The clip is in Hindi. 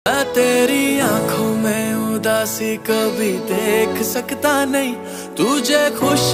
मैं तेरी आंखों में उदासी कभी देख सकता नहीं, तुझे खुश